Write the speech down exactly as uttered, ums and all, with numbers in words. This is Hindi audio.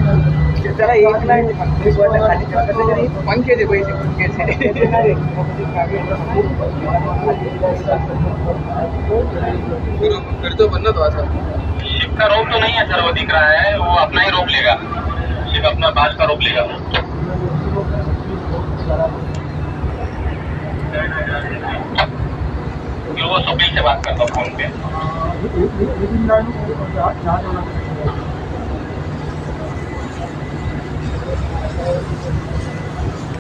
त्याला एक नाही खाली पंख्याचे पैसे पंख्याचे फिर तो बनना तो ऐसा शिप का रोक तो नहीं है सर, वो दिख रहा है, वो अपना ही रोक लेगा, शिप अपना बाज का रोक लेगा। वो सभी से बात करता हूँ फोन पे।